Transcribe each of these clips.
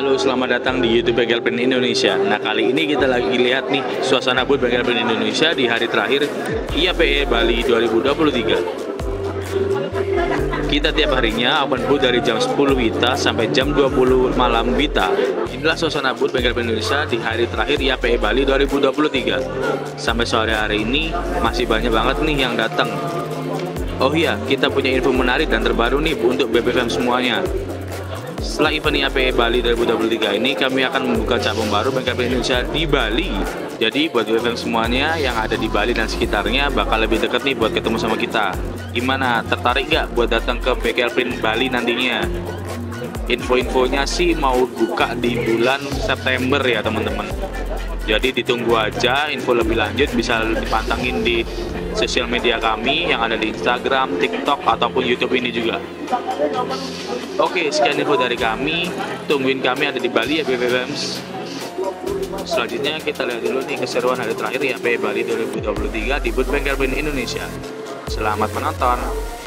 Halo, selamat datang di YouTube Bengkel Print Indonesia. Nah, kali ini kita lagi lihat nih suasana booth Bengkel Print Indonesia di hari terakhir IAPE Bali 2023. Kita tiap harinya open booth dari jam 10 WITA sampai jam 20 malam WITA. Inilah suasana booth Bengkel Print Indonesia di hari terakhir IAPE Bali 2023. Sampai sore hari ini masih banyak banget nih yang datang. Oh iya, kita punya info menarik dan terbaru nih untuk BBFM semuanya. Setelah event IAPE Bali 2023 ini, kami akan membuka cabang baru Bengkel Print Indonesia di Bali. Jadi buat BBFM semuanya yang ada di Bali dan sekitarnya bakal lebih dekat nih buat ketemu sama kita. Gimana? Tertarik nggak buat datang ke Bengkel Print Bali nantinya? Info-infonya sih mau buka di bulan September ya teman-teman. Jadi ditunggu aja, info lebih lanjut bisa dipantengin di sosial media kami yang ada di Instagram, TikTok, ataupun YouTube ini juga. Oke, sekian info dari kami. Tungguin kami ada di Bali ya BBFM. Selanjutnya kita lihat dulu nih keseruan hari terakhir IAPE Bali 2023 di booth Bengkel Print Indonesia. Selamat menonton.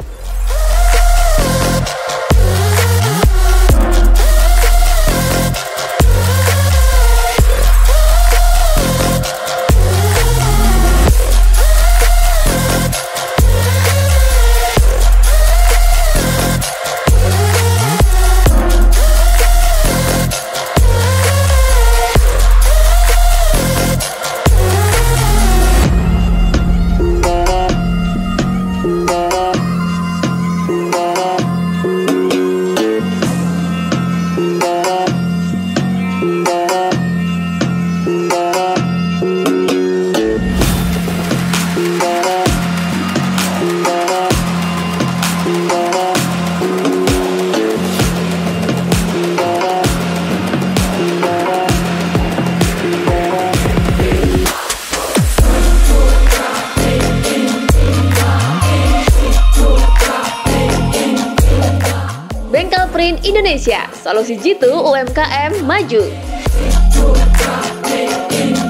Bengkel Print Indonesia, solusi jitu UMKM maju.